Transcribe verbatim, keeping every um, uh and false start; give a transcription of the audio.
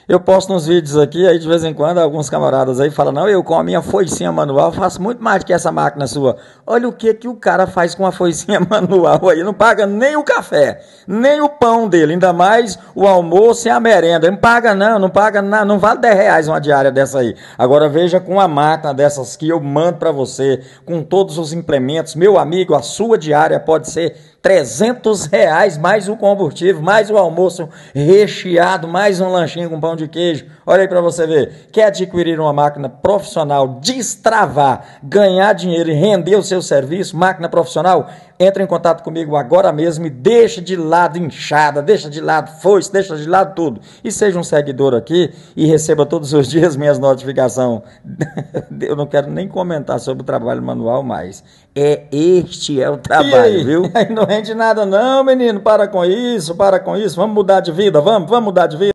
Eu posto uns vídeos aqui, aí de vez em quando alguns camaradas aí falam, não, eu com a minha foicinha manual faço muito mais do que essa máquina sua. Olha o que que o cara faz com a foicinha manual aí, não paga nem o café, nem o pão dele, ainda mais o almoço e a merenda. Não paga não, não paga nada, não vale dez reais uma diária dessa aí. Agora veja com a máquina dessas que eu mando para você, com todos os implementos, meu amigo, a sua diária pode ser trezentos reais, mais o combustível, mais o almoço recheado, mais um lanchinho com pão de queijo. Olha aí para você ver. Quer adquirir uma máquina profissional, destravar, ganhar dinheiro e render o seu serviço, máquina profissional? Entre em contato comigo agora mesmo e deixa de lado inchada, deixa de lado foice, deixa de lado tudo. E seja um seguidor aqui e receba todos os dias minhas notificações. Eu não quero nem comentar sobre o trabalho manual mais. É este é o trabalho, viu? Aí não rende nada não, menino. Para com isso, para com isso. Vamos mudar de vida, vamos, vamos mudar de vida.